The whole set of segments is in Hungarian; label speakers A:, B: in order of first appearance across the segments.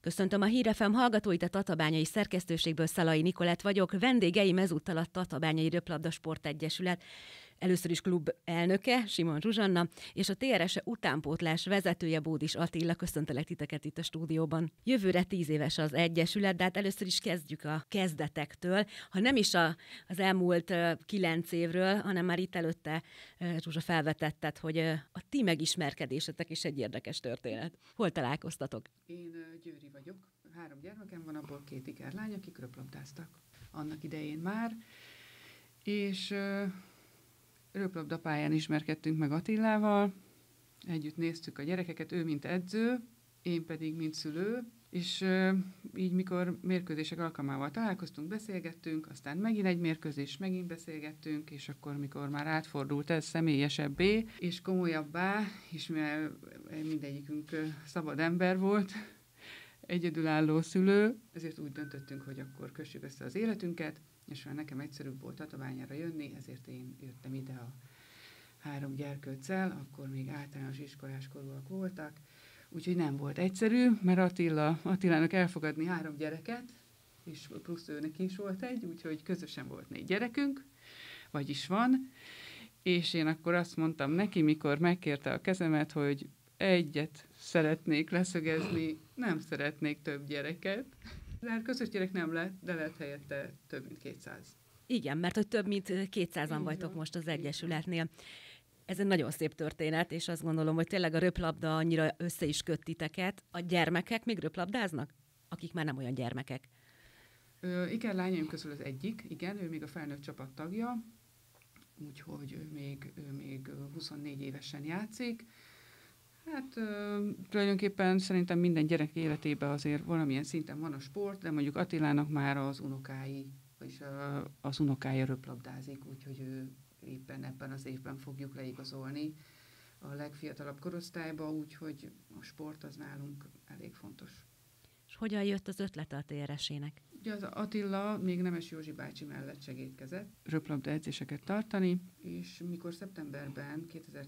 A: Köszöntöm a Hír FM hallgatóit, a Tatabányai Szerkesztőségből Szalai Nikolett vagyok, vendégeim ezúttal a Tatabányai Röplabda Sport Egyesület, először is klub elnöke, Simon Zsuzsanna, és a TRS utánpótlás vezetője, Bódis Attila. Köszöntelek titeket itt a stúdióban. Jövőre 10 éves az Egyesület, de hát először is kezdjük a kezdetektől. Ha nem is az elmúlt 9 évről, hanem már itt előtte, Zsuzsa, felvetetted, hogy a ti megismerkedésetek is egy érdekes történet. Hol találkoztatok?
B: Én Győri vagyok. 3 gyermekem van, abból 2 ikerlány, akik röplabdáztak annak idején már. És röplabdapályán ismerkedtünk meg Attilával. Együtt néztük a gyerekeket, ő mint edző, én pedig mint szülő. És így mikor mérkőzések alkalmával találkoztunk, beszélgettünk, aztán megint egy mérkőzés, megint beszélgettünk, és akkor, mikor már átfordult ez személyesebbé, és komolyabbá, és mivel mindegyikünk szabad ember volt, egyedülálló szülő, ezért úgy döntöttünk, hogy akkor kössük össze az életünket, és már nekem egyszerűbb volt Tatabányára jönni, ezért én jöttem ide a 3 gyerkőccel, akkor még általános iskolás korúak voltak, úgyhogy nem volt egyszerű, mert Attilának elfogadni 3 gyereket, és plusz őnek is volt egy, úgyhogy közösen volt 4 gyerekünk, vagyis van, és én akkor azt mondtam neki, mikor megkérte a kezemet, hogy egyet szeretnék leszögezni, nem szeretnék több gyereket. De közös gyerek nem lett, de lett helyette több mint 200.
A: Igen, mert hogy több mint 200-an vagytok most az Egyesületnél. Ez egy nagyon szép történet, és azt gondolom, hogy tényleg a röplabda annyira össze is köt titeket. A gyermekek még röplabdáznak? Akik már nem olyan gyermekek.
B: Ikerlányaim közül az egyik, igen, ő még a felnőtt csapat tagja, úgyhogy ő még 24 évesen játszik. Hát tulajdonképpen szerintem minden gyerek életében azért valamilyen szinten van a sport, de mondjuk Attilának már az unokái, vagyis az unokája röplabdázik, úgyhogy ő éppen ebben az évben fogjuk leigazolni a legfiatalabb korosztályba, úgyhogy a sport az nálunk elég fontos.
A: És hogyan jött az ötlete a TRS-ének?
B: Ugye az Attila még Nemes Józsi bácsi mellett segédkezett röplabda edzéseket tartani, és mikor szeptemberben,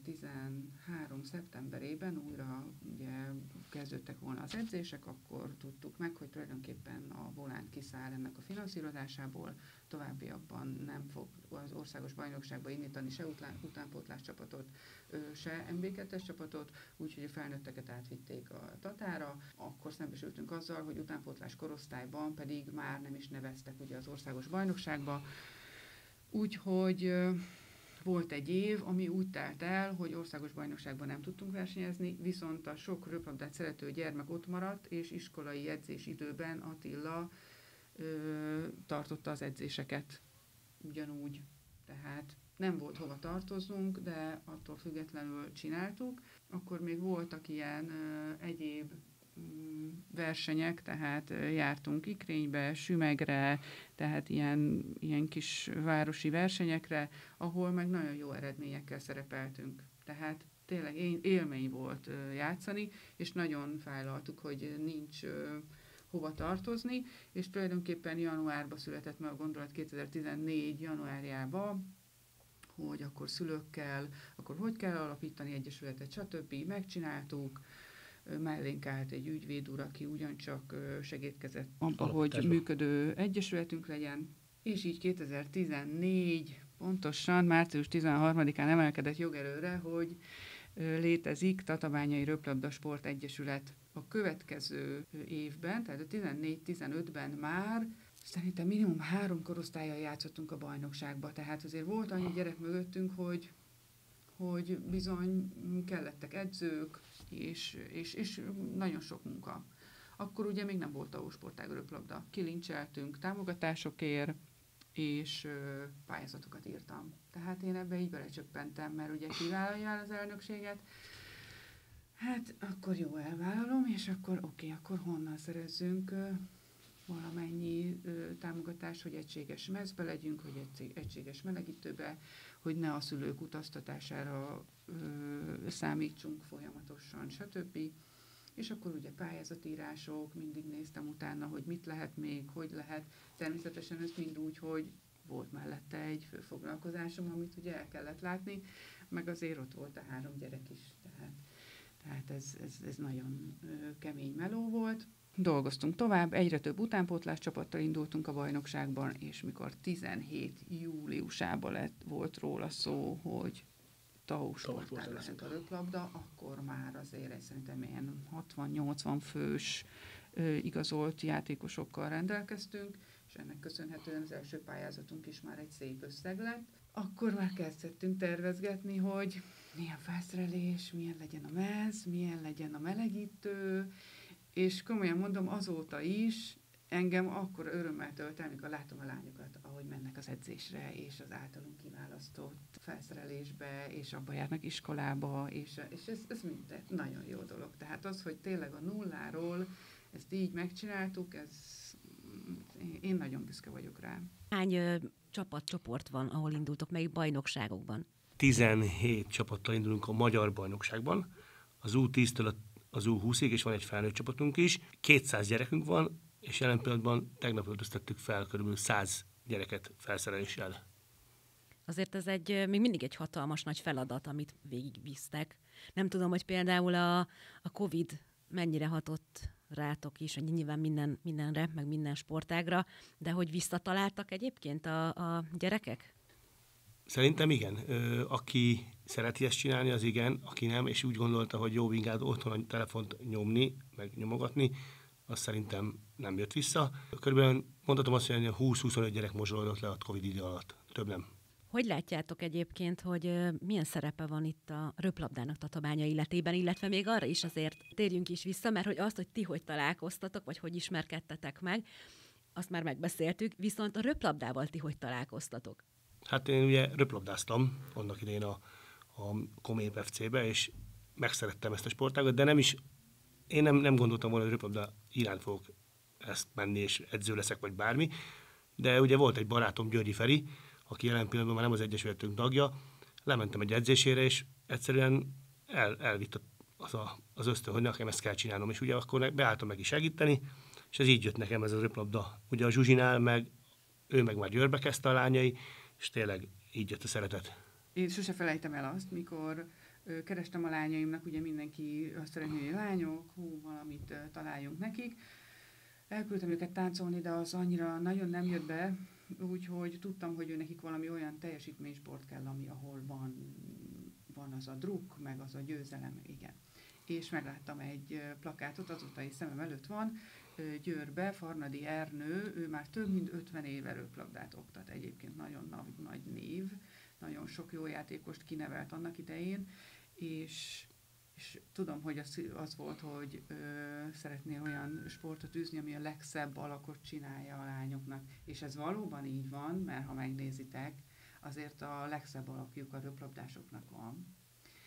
B: 2013 szeptemberében újra ugye kezdődtek volna az edzések, akkor tudtuk meg, hogy tulajdonképpen a Volán kiszáll ennek a finanszírozásából, továbbiakban nem fog az országos bajnokságba indítani se utánpótlás csapatot, se MB2-es csapatot, úgyhogy a felnőtteket átvitték a Tatára. Akkor szembesültünk azzal, hogy utánpótlás korosztályban pedig már nem is neveztek ugye az országos bajnokságba. Úgyhogy volt egy év, ami úgy telt el, hogy országos bajnokságban nem tudtunk versenyezni, viszont a sok röplabdát szerető gyermek ott maradt, és iskolai edzés időben Attila tartotta az edzéseket ugyanúgy. Tehát nem volt hova tartoznunk, de attól függetlenül csináltuk. Akkor még voltak ilyen egyéb versenyek, tehát jártunk Ikrénybe, Sümegre, tehát ilyen kis városi versenyekre, ahol meg nagyon jó eredményekkel szerepeltünk. Tehát tényleg élmény volt játszani, és nagyon fájlaltuk, hogy nincs hova tartozni, és tulajdonképpen januárban született meg a gondolat 2014 januárjában, hogy akkor szülőkkel, akkor hogy kell alapítani egyesületet, stb. Megcsináltuk, mellénk állt egy ügyvéd úr, aki ugyancsak segítkezett abba, hogy működő egyesületünk legyen, és így 2014 pontosan március 13-án emelkedett jogerőre, hogy létezik Tatabányai Röplabda Sport Egyesület. A következő évben, tehát a 14-15-ben már szerintem minimum 3 korosztállyal játszottunk a bajnokságba, tehát azért volt annyi gyerek mögöttünk, hogy bizony kellettek edzők, és nagyon sok munka. Akkor ugye még nem volt a sportág röplabda. Kilincseltünk támogatásokért, és pályázatokat írtam. Tehát én ebbe így belecsöppentem, mert ugye kivállalja az elnökséget. Hát akkor jó, elvállalom, és akkor akkor honnan szerezzünk valamennyi támogatás, hogy egységes mezbe legyünk, hogy egységes melegítőbe, hogy ne a szülők utaztatására számítsunk folyamatosan, stb. És akkor ugye pályázatírások, mindig néztem utána, hogy mit lehet még, hogy lehet. Természetesen ez mind úgy, hogy volt mellette egy főfoglalkozásom, amit ugye el kellett látni, meg azért ott volt a 3 gyerek is, tehát ez nagyon kemény meló volt. dolgoztunk tovább, egyre több utánpótlás csapattal indultunk a bajnokságban, és mikor 17 júliusában volt róla szó, hogy TAO sportág lehet a röplabda, akkor már azért szerintem ilyen 60-80 fős igazolt játékosokkal rendelkeztünk, és ennek köszönhetően az első pályázatunk is már egy szép összeg lett. Akkor már kezdhettünk tervezgetni, hogy milyen felszerelés, milyen legyen a mez, milyen legyen a melegítő, és komolyan mondom, azóta is engem akkor örömmel tölt el, amikor látom a lányokat, ahogy mennek az edzésre, és az általunk kiválasztott felszerelésbe, és abba járnak iskolába, és ez minden nagyon jó dolog. Tehát az, hogy tényleg a nulláról ezt így megcsináltuk, én nagyon büszke vagyok rá.
A: Hány csapatcsoport van, ahol indultok, melyik bajnokságokban?
C: 17 csapattal indulunk a magyar bajnokságban, az U10-től az U20-ig, és van egy felnőtt csapatunk is. 200 gyerekünk van, és jelen pillanatban tegnap öltöztettük fel kb. 100 gyereket felszereléssel.
A: Azért ez még mindig egy hatalmas nagy feladat, amit végigvisztek. Nem tudom, hogy például a Covid mennyire hatott rátok is, hogy nyilván mindenre, meg minden sportágra, de hogy visszataláltak egyébként a gyerekek?
C: Szerintem igen. Aki szereti ezt csinálni, az igen, aki nem, és úgy gondolta, hogy jó inkább otthon a telefont nyomni, meg nyomogatni, az szerintem nem jött vissza. Körülbelül mondhatom azt, hogy 20-25 gyerek mozsolódott le a Covid idő alatt. Több nem.
A: Hogy látjátok egyébként, hogy milyen szerepe van itt a röplabdának Tatabánya életében, illetve még arra is azért térjünk is vissza, mert hogy azt, hogy ti hogy találkoztatok, vagy hogy ismerkedtetek meg, azt már megbeszéltük, viszont a röplabdával ti hogy találkoztatok?
C: Hát én ugye röplabdáztam annak idején a Komép FC-be, és megszerettem ezt a sportágat, de én nem gondoltam volna, hogy röplabda iránt fogok ezt menni, és edző leszek, vagy bármi, de ugye volt egy barátom, Györgyi Feri, aki jelen pillanatban már nem az egyesületünk tagja, lementem egy edzésére, és egyszerűen elvitt az ösztön, hogy nekem ezt kell csinálnom, és ugye akkor beálltam neki segíteni, és ez így jött nekem ez a röplabda. Ugye a Zsuzsinál ő meg már Győrbe kezdte a lányai, és tényleg így jött a szeretet.
B: Én sose felejtem el azt, mikor kerestem a lányaimnak, ugye mindenki azt szeretné, hogy lányok, valamit találjunk nekik. Elküldtem őket táncolni, de az annyira nagyon nem jött be, úgyhogy tudtam, hogy nekik valami olyan teljesítménysport kell, ahol van az a druk, meg az a győzelem, igen. És megláttam egy plakátot, azóta is szemem előtt van, Győrbe, Farnadi Ernő, ő már több mint 50 éve röplabdát oktat, egyébként nagyon nagy név, nagyon sok jó játékost kinevelt annak idején, és tudom, hogy az volt, hogy szeretnél olyan sportot űzni, ami a legszebb alakot csinálja a lányoknak. És ez valóban így van, mert ha megnézitek, azért a legszebb alakjuk a röplabdásoknak van.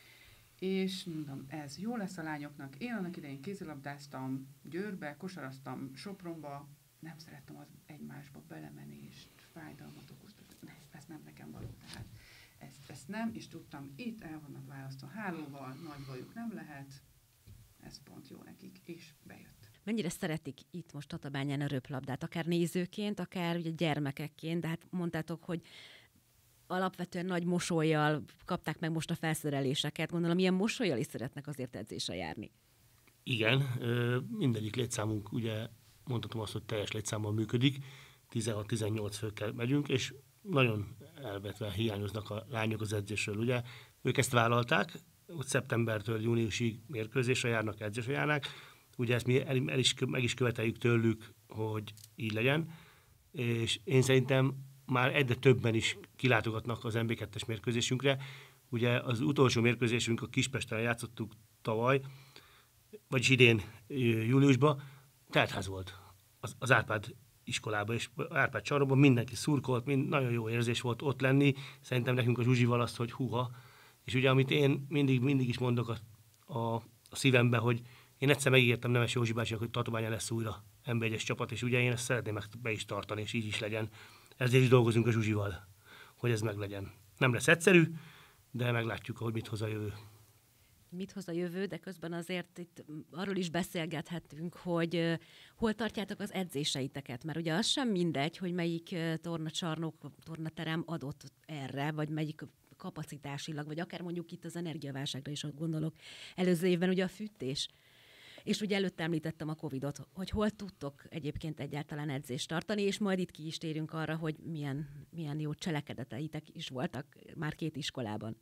B: És mondom, ez jó lesz a lányoknak. Én annak idején kézilabdáztam Győrbe, kosaraztam Sopronba, nem szerettem az egymásba belemenni, és fájdalmat okoztam. Ez nem nekem való, tehát ezt nem, és tudtam, itt el vannak választva hálóval, nagy bajuk nem lehet, ez pont jó nekik, és bejött.
A: Mennyire szeretik itt most Tatabányán a röplabdát, akár nézőként, akár ugye gyermekekként, de hát mondtátok, hogy alapvetően nagy mosollyal kapták meg most a felszereléseket. Gondolom, ilyen mosollyal is szeretnek azért edzésre járni.
C: Igen, mindegyik létszámunk, ugye mondhatom azt, hogy teljes létszámmal működik, 16-18 főkkel megyünk, és nagyon elvetve hiányoznak a lányok az edzésről. Ugye ők ezt vállalták, hogy szeptembertől júniusig mérkőzésre járnak, edzésre járnak. Ugye ezt mi meg is követeljük tőlük, hogy így legyen, és én szerintem már egyre többen is kilátogatnak az MB2-es mérkőzésünkre. Ugye az utolsó mérkőzésünk a Kispesten játszottuk tavaly, vagyis idén júliusban, teltház volt az Árpád iskolában, és Árpád csarnokban mindenki szurkolt, nagyon jó érzés volt ott lenni. Szerintem nekünk a Zsuzsival azt, hogy húha. És ugye, amit én mindig is mondok a szívemben, hogy én egyszer megígértem Nemes Józsi bácsinak, hogy Tatabányán lesz újra NB1-es csapat, és ugye én ezt szeretném be is tartani, és így is legyen. Ezért is dolgozunk a Zsuzsival, hogy ez meglegyen. Nem lesz egyszerű, de meglátjuk, hogy mit hoz a jövő.
A: Mit hoz a jövő, de közben azért itt arról is beszélgethetünk, hogy hol tartjátok az edzéseiteket, mert ugye az sem mindegy, hogy melyik tornacsarnok, tornaterem adott erre, vagy melyik kapacitásilag, vagy akár mondjuk itt az energiaválságra is gondolok. Előző évben ugye a fűtés. És ugye előtte említettem a Covidot, hogy hol tudtok egyébként egyáltalán edzést tartani, és majd itt ki is térünk arra, hogy milyen jó cselekedeteitek is voltak már 2 iskolában.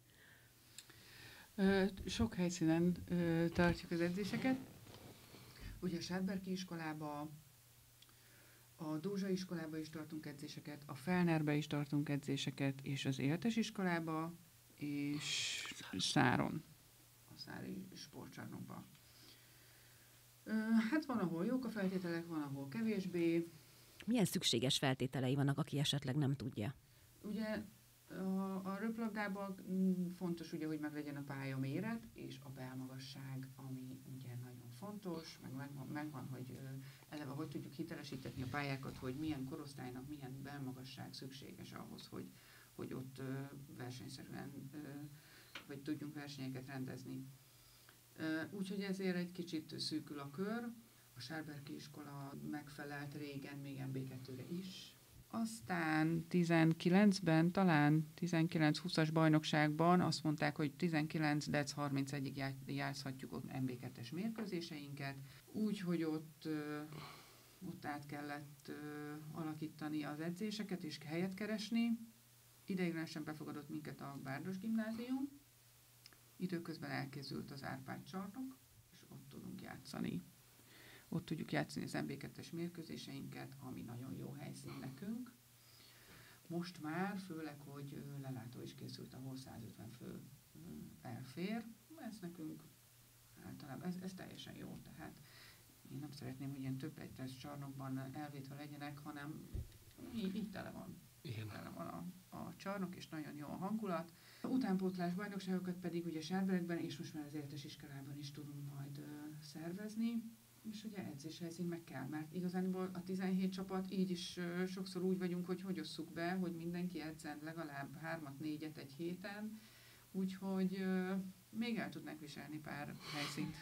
B: Sok helyszínen tartjuk az edzéseket. Ugye a Sárberki iskolába, a Dózsa iskolába is tartunk edzéseket, a Felnerbe is tartunk edzéseket, és az Életes iskolába, és Száron, a Szári sportcsarnokba. Hát van, ahol jók a feltételek, van, ahol kevésbé.
A: Milyen szükséges feltételei vannak, aki esetleg nem tudja?
B: Ugye a röplabdában fontos, ugye, hogy meglegyen a pályaméret és a belmagasság, ami ugye nagyon fontos, megvan, hogy eleve hogy tudjuk hitelesíteni a pályákat, hogy milyen korosztálynak milyen belmagasság szükséges ahhoz, hogy ott versenyszerűen vagy tudjunk versenyeket rendezni. Úgyhogy ezért egy kicsit szűkül a kör. A Sárberki iskola megfelelt régen még MB2-re is. Aztán 19-ben, talán 19-20-as bajnokságban azt mondták, hogy 19 dec 31-ig játszhatjuk ott MB2-es mérkőzéseinket. Úgyhogy ott át kellett alakítani az edzéseket és helyet keresni. Ideiglenesen befogadott minket a Bárdos Gimnázium. Időközben elkészült az Árpád csarnok, és ott tudunk játszani. Ott tudjuk játszani az MB2-es mérkőzéseinket, ami nagyon jó helyszín nekünk. Most már, főleg, hogy lelátó is készült, ahol 150 fő elfér. Ez nekünk általában, ez teljesen jó. Tehát én nem szeretném, hogy ilyen több egyes csarnokban elvétve legyenek, hanem így tele van.
C: Igen.
B: Tele van a csarnok, és nagyon jó a hangulat. A utánpótlás bajnokságokat pedig ugye Sárberekben és most már az Életes iskolában is tudunk majd szervezni. És ugye edzéshelyszín meg kell, mert igazából a 17 csapat így is sokszor úgy vagyunk, hogy osszuk be, hogy mindenki edzen legalább 3-4 egy héten, úgyhogy még el tudnánk viselni pár helyszínt.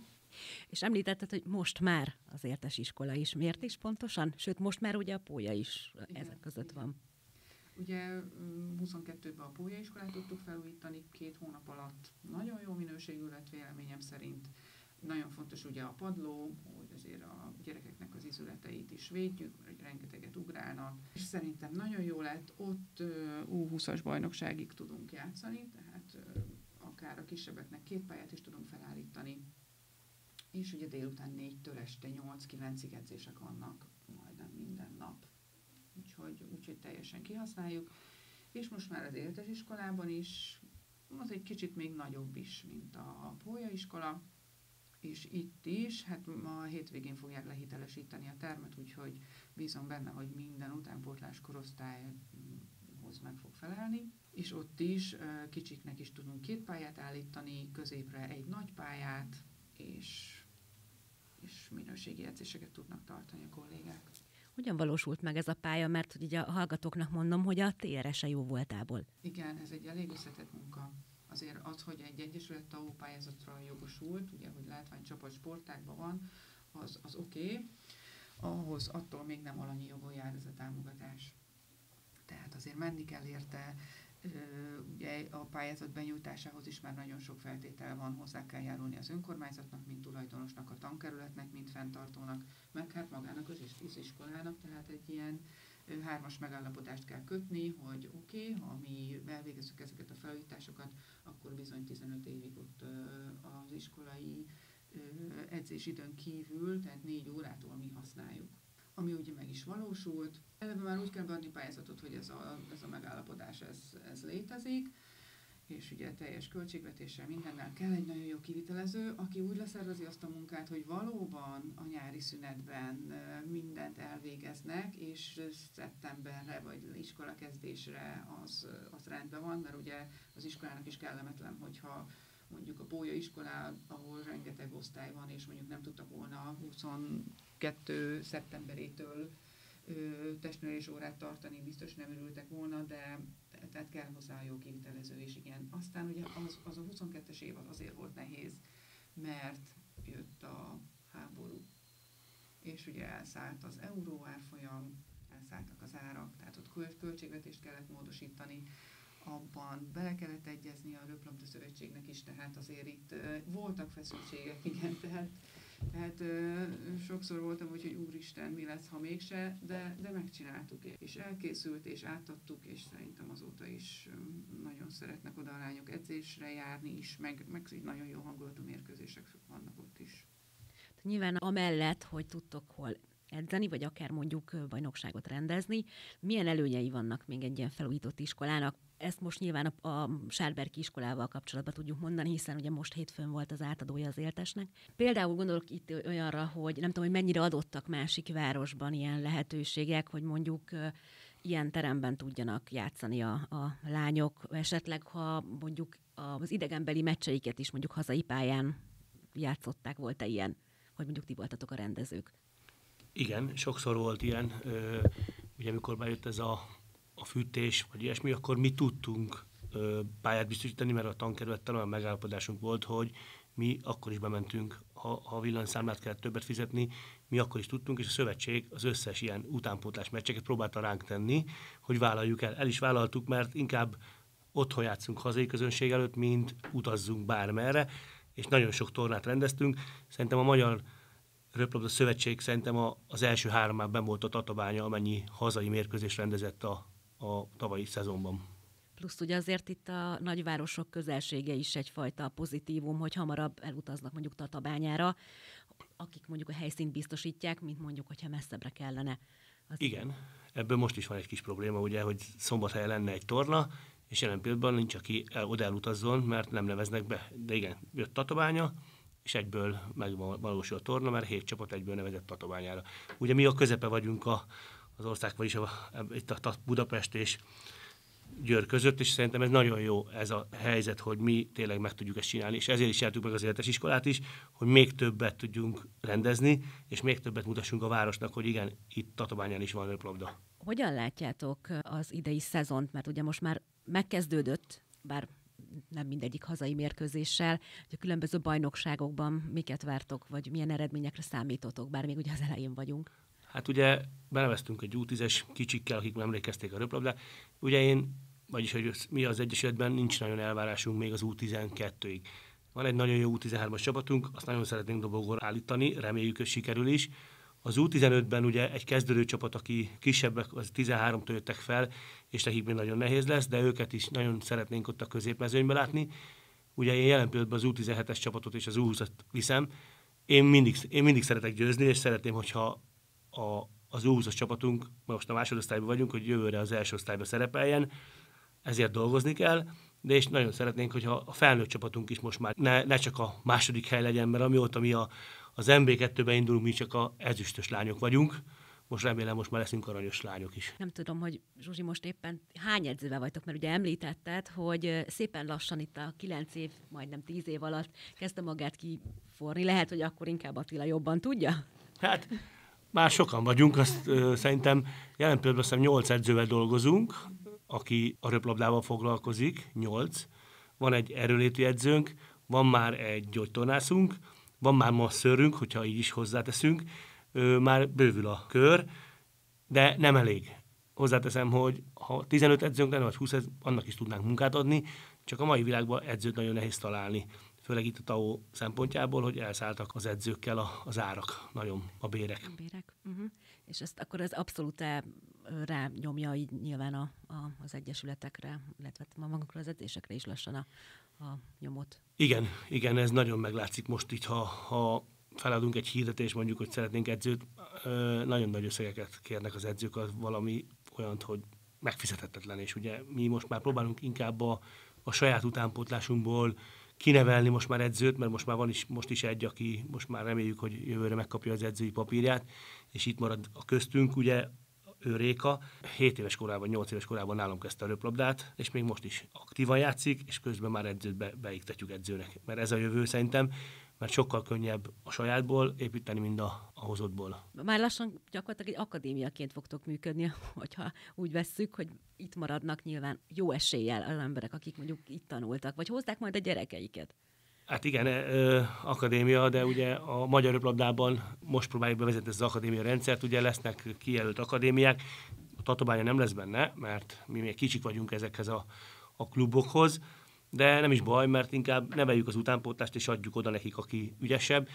A: És említetted, hogy most már az Értes iskola is. Miért is pontosan? Sőt, most már ugye a Pólya is ezek között van.
B: Ugye 22-ben a Pólya iskolát tudtuk felújítani 2 hónap alatt. Nagyon jó minőségű lett véleményem szerint. Nagyon fontos ugye a padló, hogy azért a gyerekeknek az izületeit is védjük, mert rengeteget ugrálnak. És szerintem nagyon jó lett, ott U20-as bajnokságig tudunk játszani, tehát akár a kisebbeknek 2 pályát is tudunk felállítani. És ugye délután 4-től este 8-9-ig edzések vannak majdnem minden nap. Úgyhogy teljesen kihasználjuk. És most már az Életes iskolában is, az egy kicsit még nagyobb is, mint a Pólya iskola. És itt is, hát ma a hétvégén fogják lehitelesíteni a termet, úgyhogy bízom benne, hogy minden utánpótlás korosztályhoz meg fog felelni. És ott is kicsiknek is tudunk 2 pályát állítani, középre egy nagy pályát, és minőségi edzéseket tudnak tartani a kollégák.
A: Hogyan valósult meg ez a pálya? Mert hogy ugye a hallgatóknak mondom, hogy a TRS-e jó voltából.
B: Igen, ez egy elég összetett munka. Azért az, hogy egy egyesület tagú pályázatra jogosult, ugye, hogy látványcsapat sportágban van, az oké. Ahhoz attól még nem alanyi jogon jár ez a támogatás. Tehát azért menni kell érte, ugye a pályázat benyújtásához is már nagyon sok feltétel van, hozzá kell járulni az önkormányzatnak, mint tulajdonosnak, a tankerületnek, mint fenntartónak, meg hát magának az iskolának, tehát egy ilyen 3-as megállapodást kell kötni, hogy oké, ha mi elvégezzük ezeket a felújításokat, akkor bizony 15 évig ott az iskolai edzésidőn kívül, tehát 4 órától mi használjuk. Ami ugye meg is valósult. Eleve már úgy kell beadni pályázatot, hogy ez a megállapodás ez létezik, és ugye teljes költségvetéssel mindennel kell egy nagyon jó kivitelező, aki úgy leszervezi azt a munkát, hogy valóban a nyári szünetben mindent elvégeznek, és szeptemberre vagy iskolakezdésre az rendben van, mert ugye az iskolának is kellemetlen, hogyha mondjuk a Pólya iskolá, ahol rengeteg osztály van, és mondjuk nem tudtak volna 22. szeptemberétől testnevelés órát tartani, biztos nem örültek volna, de tehát kell hozzá a jó kivitelező, és igen. Aztán ugye az a 22-es év azért volt nehéz, mert jött a háború, és ugye elszállt az euró árfolyam, elszálltak az árak, tehát ott költségvetést kellett módosítani, abban bele kellett egyezni a Röplabda Szövetségnek is, tehát azért itt voltak feszültségek, igen, tehát Tehát sokszor voltam, hogy úristen, mi lesz, ha mégse, de megcsináltuk, és elkészült, és átadtuk, és szerintem azóta is nagyon szeretnek oda a lányok edzésre járni is, meg nagyon jó hangulatú mérkőzések vannak ott is.
A: Nyilván amellett, hogy tudtok hol edzeni, vagy akár mondjuk bajnokságot rendezni, milyen előnyei vannak még egy ilyen felújított iskolának? Ezt most nyilván a Sárberki iskolával kapcsolatban tudjuk mondani, hiszen ugye most hétfőn volt az átadója az éltesnek. Például gondolok itt olyanra, hogy nem tudom, hogy mennyire adottak másik városban ilyen lehetőségek, hogy mondjuk ilyen teremben tudjanak játszani a lányok, esetleg ha mondjuk az idegenbeli meccseiket is mondjuk hazai pályán játszották, volt-e ilyen, hogy mondjuk ti voltatok a rendezők?
C: Igen, sokszor volt ilyen. Ugye amikor bejött ez a fűtés, vagy ilyesmi, akkor mi tudtunk pályát biztosítani, mert a tankerülettel olyan megállapodásunk volt, hogy mi akkor is bementünk, ha villanyszámlát kellett többet fizetni, mi akkor is tudtunk, és a szövetség az összes ilyen utánpótlás meccseket próbálta ránk tenni, hogy vállaljuk el. El is vállaltuk, mert inkább otthon játszunk hazai közönség előtt, mint utazzunk bármerre, és nagyon sok tornát rendeztünk. Szerintem a Magyar Röplabda Szövetség szerintem az első 3 évben volt a Tatabánya, amennyi hazai mérkőzést rendezett a tavalyi szezonban.
A: Plusz ugye azért itt a nagyvárosok közelsége is egyfajta pozitívum, hogy hamarabb elutaznak mondjuk Tatabányára, akik mondjuk a helyszínt biztosítják, mint mondjuk, hogyha messzebbre kellene.
C: Igen, ebből most is van egy kis probléma, ugye, hogy Szombathelyen lenne egy torna, és jelen pillanatban nincs, aki oda elutazzon, mert nem neveznek be. De igen, jött Tatabánya, és egyből megvalósul a torna, mert 7 csapat egyből nevezett Tatabányára. Ugye mi a közepe vagyunk az ország, vagyis itt a Budapest és Győr között, és szerintem ez nagyon jó ez a helyzet, hogy mi tényleg meg tudjuk ezt csinálni, és ezért is jártuk meg az életes iskolát is, hogy még többet tudjunk rendezni, és még többet mutassunk a városnak, hogy igen, itt Tatabányán is van röplabda.
A: Hogyan látjátok az idei szezont, mert ugye most már megkezdődött, bár nem mindegyik hazai mérkőzéssel, hogy a különböző bajnokságokban miket vártok, vagy milyen eredményekre számítotok, bár még ugye az elején vagyunk.
C: Hát ugye beneveztünk egy U10-es kicsikkel, akik emlékezték a röplabdát. Ugye vagyis hogy mi az Egyesületben nincs nagyon elvárásunk még az U12-ig. Van egy nagyon jó U13-as csapatunk, azt nagyon szeretnénk dobogóra állítani, reméljük, hogy sikerül is. Az U15-ben ugye egy kezdődő csapat, aki kisebbek, az 13-től jöttek fel, és nekik még nagyon nehéz lesz, de őket is nagyon szeretnénk ott a középmezőnybe látni. Ugye én jelen pillanatban az U17-es csapatot és az U20-at viszem. Én mindig szeretek győzni, és szeretném, hogyha az U20-as csapatunk, most a másodosztályban vagyunk, hogy jövőre az első osztályban szerepeljen, ezért dolgozni kell, de és nagyon szeretnénk, hogyha a felnőtt csapatunk is most már ne csak a második hely legyen, mert amióta mi az MB2-ben indulunk, mi csak a ezüstös lányok vagyunk, most remélem, most már leszünk aranyos lányok is.
A: Nem tudom, hogy Zsuzsi, most éppen hány edzővel vagytok, mert ugye említetted, hogy szépen lassan itt a 9 év, majdnem 10 év alatt kezdte magát kiforni. Lehet, hogy akkor inkább Attila jobban tudja?
C: Hát már sokan vagyunk, azt szerintem jelen pillanatban 8 edzővel dolgozunk, aki a röplabdával foglalkozik, 8. Van egy erőléti edzőnk, van már egy gyógytornászunk, van már masszőrünk, hogyha így is hozzáteszünk, már bővül a kör, de nem elég. Hozzáteszem, hogy ha 15 edzőnk lenne, vagy 20, annak is tudnánk munkát adni, csak a mai világban edzőt nagyon nehéz találni. Főleg itt a TAO szempontjából, hogy elszálltak az edzőkkel az árak, nagyon a bérek.
A: És ezt akkor ez abszolút rányomja így nyilván az egyesületekre, illetve magukra az edzésekre is lassan a nyomot.
C: Igen, ez nagyon meglátszik most így, ha feladunk egy hirdetést, mondjuk, hogy szeretnénk edzőt, nagyon nagy összegeket kérnek az edzők, az valami olyant, hogy megfizethetetlen, és ugye mi most már próbálunk inkább a saját utánpótlásunkból kinevelni most már edzőt, mert most már van most is egy, aki most már reméljük, hogy jövőre megkapja az edzői papírját, és itt marad a köztünk, ugye ő Réka, 7 éves korában, 8 éves korában nálam kezdte a röplabdát, és még most is aktívan játszik, és közben már edzőt beiktetjük edzőnek. Mert ez a jövő szerintem, mert sokkal könnyebb a sajátból építeni, mint a hozottból.
A: Már lassan gyakorlatilag egy akadémiaként fogtok működni, hogyha úgy vesszük, hogy itt maradnak nyilván jó eséllyel az emberek, akik mondjuk itt tanultak, vagy hozzák majd a gyerekeiket.
C: Hát igen, akadémia, de ugye a magyar röplabdában most próbáljuk bevezetni ezt az akadémia rendszert, ugye lesznek kijelölt akadémiák, a Tatabánya nem lesz benne, mert mi még kicsik vagyunk ezekhez a klubokhoz, de nem is baj, mert inkább neveljük az utánpótlást, és adjuk oda nekik, aki ügyesebb.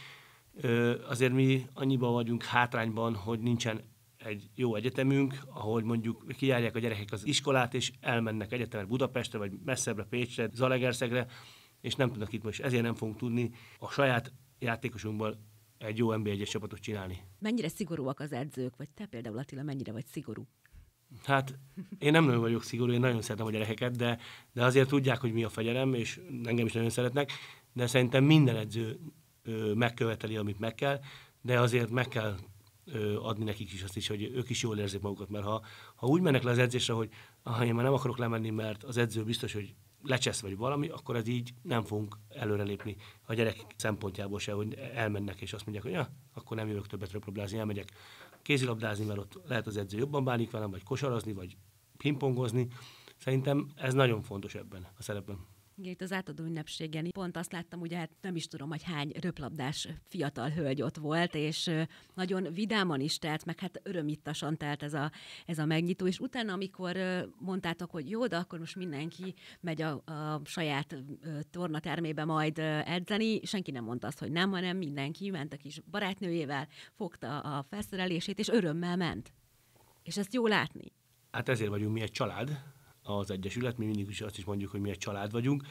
C: Azért mi annyiban vagyunk hátrányban, hogy nincsen egy jó egyetemünk, ahol mondjuk kijárják a gyerekek az iskolát, és elmennek egyetemre Budapestre, vagy messzebbre Pécsre, Zalaegerszegre, és nem tudnak itt most. Ezért nem fogunk tudni a saját játékosunkból egy jó NB1-es csapatot csinálni.
A: Mennyire szigorúak az edzők, vagy te például, Attila, mennyire vagy szigorú?
C: Hát én nem nagyon vagyok szigorú, én nagyon szeretem a gyerekeket, de azért tudják, hogy mi a fegyelem, és engem is nagyon szeretnek, de szerintem minden edző megköveteli, amit meg kell, de azért meg kell adni nekik is azt is, hogy ők is jól érzik magukat, mert ha úgy mennek le az edzésre, hogy én már nem akarok lemenni, mert az edző biztos, hogy lecsesz vagy valami, akkor ez így nem fogunk előrelépni a gyerek szempontjából se, hogy elmennek és azt mondják, hogy akkor nem jövök többet röplabdázni, elmegyek kézilabdázni, mert ott lehet az edző jobban bánik velem, vagy kosarazni, vagy pingpongozni. Szerintem ez nagyon fontos ebben a szerepben.
A: Igen, itt az átadó ünnepségen pont azt láttam, ugye hát nem is tudom, hogy hány röplabdás fiatal hölgy ott volt, és nagyon vidáman is telt, meg hát örömittasan telt ez a megnyitó, és utána, amikor mondtátok, hogy jó, de akkor most mindenki megy a saját tornatermébe majd edzeni, senki nem mondta azt, hogy nem, hanem mindenki ment a kis barátnőjével, fogta a felszerelését, és örömmel ment. És ezt jó látni.
C: Hát ezért vagyunk mi egy család, az Egyesület, mi mindig is azt is mondjuk, hogy mi egy család vagyunk,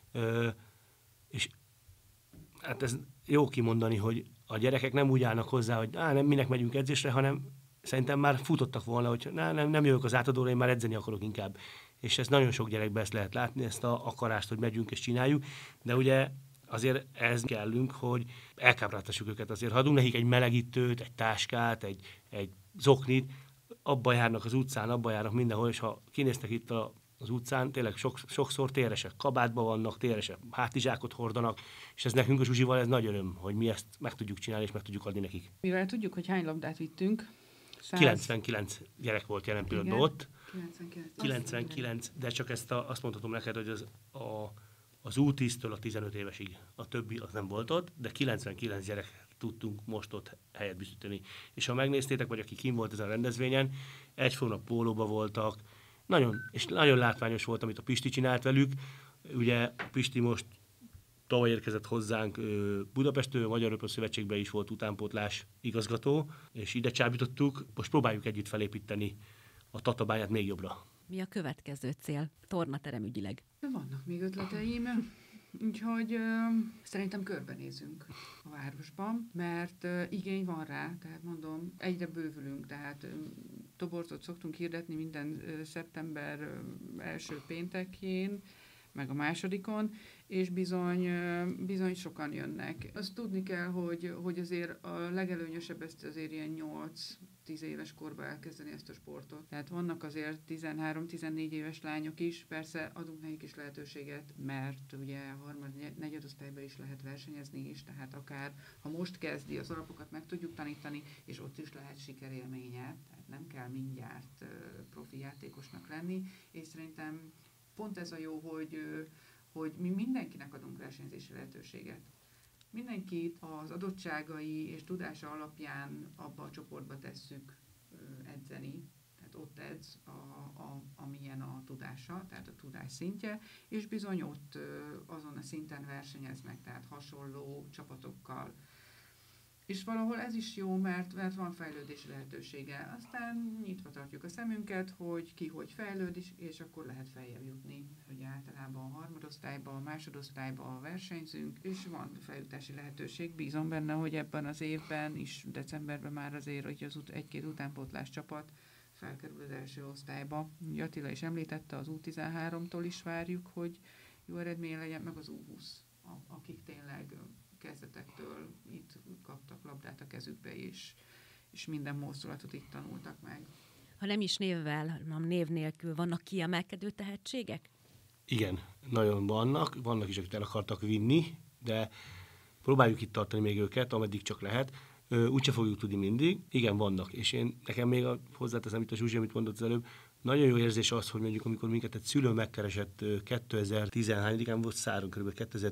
C: és hát ez jó kimondani, hogy a gyerekek nem úgy állnak hozzá, hogy nem minek megyünk edzésre, hanem szerintem már futottak volna, hogy nem jövök az átadóra, én már edzeni akarok inkább. És ez nagyon sok gyerekben ezt lehet látni, ezt a akarást, hogy megyünk és csináljuk, de ugye azért ez kellünk, hogy elkápráltassuk őket, azért adunk nekik egy melegítőt, egy táskát, egy zoknit, abba járnak az utcán, abba járnak mindenhol, és ha kinéztek itt az utcán, tényleg sokszor téresek kabátban vannak, téresek hátizsákot hordanak, és ez nekünk a Zsuzsival ez nagy öröm, hogy mi ezt meg tudjuk csinálni, és meg tudjuk adni nekik.
B: Mivel tudjuk, hogy hány labdát vittünk.
C: 99 gyerek volt jelen pillanatban ott.
B: 99,
C: de csak azt mondhatom neked, hogy az U10-től a 15 évesig a többi az nem volt ott, de 99 gyerek tudtunk most ott helyet biztosítani. És ha megnéztétek, vagy aki kim volt ezen a rendezvényen, egyforma pólóba voltak, nagyon látványos volt, amit a Pisti csinált velük. Ugye Pisti most tavaly érkezett hozzánk Budapestről, a Magyar Röplabda Szövetségben is volt utánpótlás igazgató, és ide csábítottuk. Most próbáljuk együtt felépíteni a Tatabányát még jobbra.
A: Mi a következő cél tornaterem ügyileg?
B: Vannak még ötleteim, úgyhogy szerintem körbenézünk a városban, mert igény van rá, tehát mondom, egyre bővülünk, tehát toborzot szoktunk hirdetni minden szeptember első péntekén, meg a másodikon, és bizony sokan jönnek. Azt tudni kell, hogy azért a legelőnyösebb ezt azért ilyen 8-10 éves korban elkezdeni ezt a sportot. Tehát vannak azért 13-14 éves lányok is, persze adunk nekik is lehetőséget, mert ugye negyedosztályban is lehet versenyezni is, tehát akár ha most kezdi, az alapokat meg tudjuk tanítani, és ott is lehet sikerélménye, tehát nem kell mindjárt profi játékosnak lenni, és szerintem pont ez a jó, hogy mi mindenkinek adunk versenyzési lehetőséget. Mindenkit az adottságai és tudása alapján abba a csoportba tesszük edzeni, tehát ott edz, amilyen a tudása, tehát a tudás szintje, és bizony ott azon a szinten versenyeznek, tehát hasonló csapatokkal. És valahol ez is jó, mert van fejlődési lehetősége. Aztán nyitva tartjuk a szemünket, hogy ki hogy fejlőd, és akkor lehet feljebb jutni. Hogy általában a harmadosztályban, a másodosztályban versenyzünk, és van feljutási lehetőség. Bízom benne, hogy ebben az évben is, decemberben már azért, hogy az egy-két utánpótlás csapat felkerül az első osztályba. Attila is említette, az U13-tól is várjuk, hogy jó eredmény legyen, meg az U20, akik tényleg kezdetektől itt kaptak labdát a kezükbe, és minden mozdulatot itt tanultak meg.
A: Ha nem is névvel, hanem név nélkül, vannak kiemelkedő tehetségek?
C: Igen, nagyon vannak. Vannak is, akik el akartak vinni, de próbáljuk itt tartani még őket, ameddig csak lehet. Úgyse fogjuk tudni mindig. Igen, vannak. És nekem még hozzáteszem itt a Zsuzsi, amit mondott az előbb, nagyon jó érzés az, hogy mondjuk amikor minket egy szülő megkeresett 2013-án volt Száron, kb.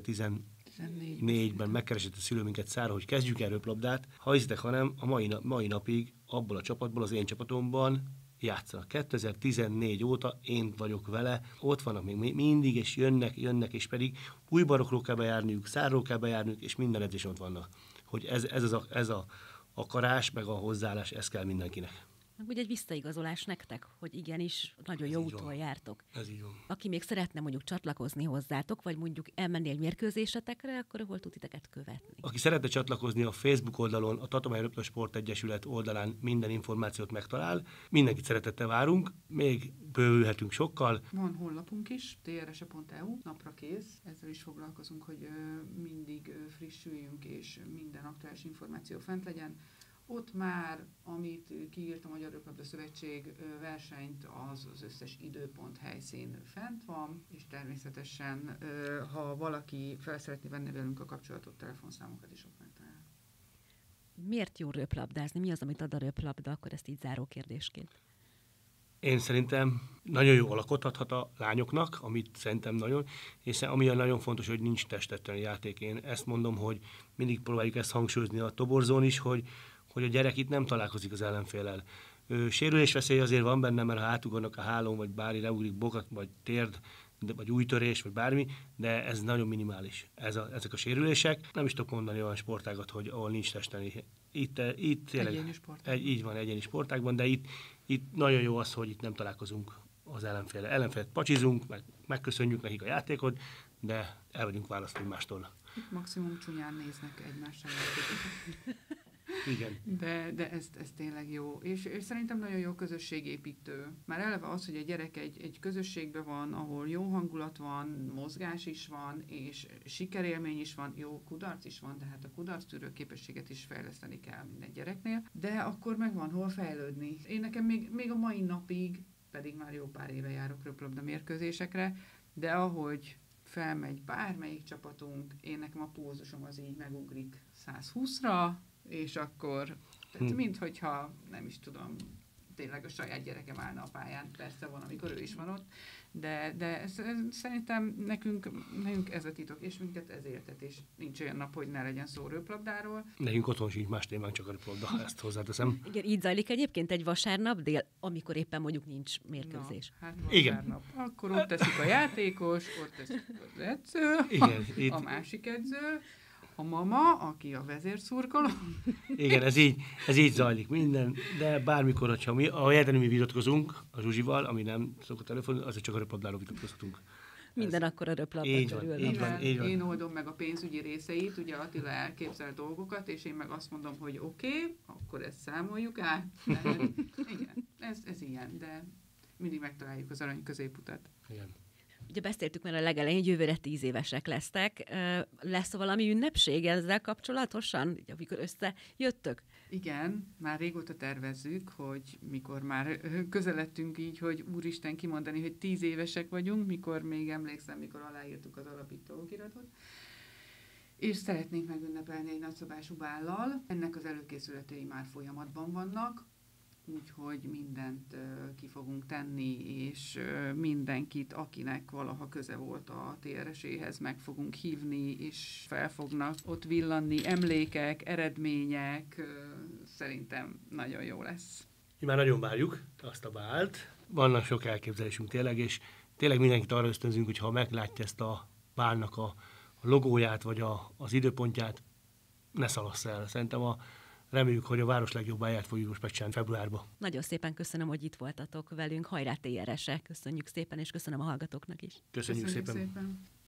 C: 2014-ben megkeresett a szülő minket Száron, hogy kezdjük el röplabdát. Ha hiszitek, hanem a mai napig abból a csapatból, az én csapatomban játszanak. 2014 óta én vagyok vele, ott vannak még mindig, és jönnek, és pedig Újbarokról kell bejárniuk, Szárról kell bejárniuk, és minden edzésen ott vannak. hogy ez a akarás, meg a hozzáállás, ez kell mindenkinek.
A: Meg ugye egy visszaigazolás nektek, hogy igenis nagyon jó úton jártok.
C: Ez így van.
A: Aki még szeretne mondjuk csatlakozni hozzátok, vagy mondjuk elmenni egy mérkőzésetekre, akkor hol tud titeket követni?
C: Aki szeretne csatlakozni, a Facebook oldalon, a Tatabányi Röplabdasport Egyesület oldalán minden információt megtalál. Mindenkit szeretettel várunk, még bővülhetünk sokkal.
B: Van honlapunk is, trse.eu, napra kész. Ezzel is foglalkozunk, hogy mindig frissüljünk, és minden aktuális információ fent legyen. Ott már, amit kiírt a Magyar Röplabda Szövetség versenyt, az összes időpont, helyszín fent van, és természetesen, ha valaki fel szeretné venni velünk a kapcsolatot, telefonszámokat is ott megtalál.
A: Miért jó röplabdázni? Mi az, amit ad a röplabda? Akkor ezt így záró kérdésként.
C: Én szerintem nagyon jó alakot adhat a lányoknak, amit szerintem nagyon, és ami nagyon fontos, hogy nincs testettelen játék. Én ezt mondom, hogy mindig próbáljuk ezt hangsúlyozni a toborzón is, hogy a gyerek itt nem találkozik az ellenféllel. Sérülésveszély azért van benne, mert ha átugornak a hálón, vagy bármi leugrik bokat, vagy térd, vagy újtörés, vagy bármi, de ez nagyon minimális. Ezek a sérülések. Nem is tudok mondani olyan sportágat, hogy ahol nincs testeni. Itt tényleg,
B: egyéni sportágban.
C: Így van, egyéni sportágban, de itt nagyon jó az, hogy itt nem találkozunk az ellenféllel. Ellenfélet pacsizunk, megköszönjük nekik a játékot, de el vagyunk választva egymástól.
B: Maximum csúnyán néznek egymásra.
C: Igen.
B: De ez tényleg jó. És szerintem nagyon jó közösségépítő. Már eleve az, hogy a gyerek egy közösségben van, ahol jó hangulat van, mozgás is van, és sikerélmény is van, jó kudarc is van, tehát a kudarctűrő képességet is fejleszteni kell minden gyereknél, de akkor meg van hol fejlődni. Én nekem még a mai napig, pedig már jó pár éve járok röplabda mérkőzésekre, de ahogy felmegy bármelyik csapatunk, én nekem a pulzusom az így megugrik 120-ra, és akkor, tehát minthogyha, nem is tudom, tényleg a saját gyerekem állna a pályán, persze van, amikor ő is van ott, de ez szerintem nekünk ez a titok, és minket ez éltet, és nincs olyan nap, hogy ne legyen szó röplabdáról.
C: Nekünk otthon sincs más témánk, csak a röplabda, ezt hozzáteszem.
A: Igen, így zajlik egyébként egy vasárnap dél, amikor éppen mondjuk nincs mérkőzés.
B: Na, hát vasárnap. Igen. Akkor ott teszik a játékos, ott teszik az edző,
C: igen,
B: a másik edző, a mama, aki a vezérszurkoló.
C: Igen, ez így zajlik minden, de bármikor, hogyha a egyetlen mi vitatkozunk a Zsuzsival, ami nem szokott előfordulni, azért csak a röplabdáról vitatkozhatunk.
A: Minden akkor a röplabda körül.
C: Így van.
B: Én oldom meg a pénzügyi részeit, ugye Attila elképzel dolgokat, és én meg azt mondom, hogy oké, akkor ezt számoljuk át. Igen, ez ilyen, de mindig megtaláljuk az arany középutat.
C: Igen.
A: Ugye beszéltük már a legelején, hogy jövőre 10 évesek lesztek. Lesz valami ünnepség ezzel kapcsolatosan, amikor összejöttök?
B: Igen, már régóta tervezzük, hogy mikor már közeledtünk így, hogy úristen kimondani, hogy 10 évesek vagyunk, mikor még emlékszem, mikor aláírtuk az alapító okiratot. És szeretnénk megünnepelni egy nagyszabású bállal. Ennek az előkészületei már folyamatban vannak, úgyhogy mindent ki fogunk tenni, és mindenkit, akinek valaha köze volt a TRS-éhez, meg fogunk hívni, és fel fognak ott villanni emlékek, eredmények. Szerintem nagyon jó lesz.
C: Mi már nagyon várjuk azt a bált. Vannak sok elképzelésünk tényleg, és tényleg mindenkit arra ösztönzünk, hogy ha meglátja ezt a bálnak a logóját, vagy az időpontját, ne szalassza el. Szerintem reméljük, hogy a város legjobb báját fogjuk most megcsinálni februárban.
A: Nagyon szépen köszönöm, hogy itt voltatok velünk. Hajrá TRS-e! Köszönjük szépen, és köszönöm a hallgatóknak is.
C: Köszönjük szépen.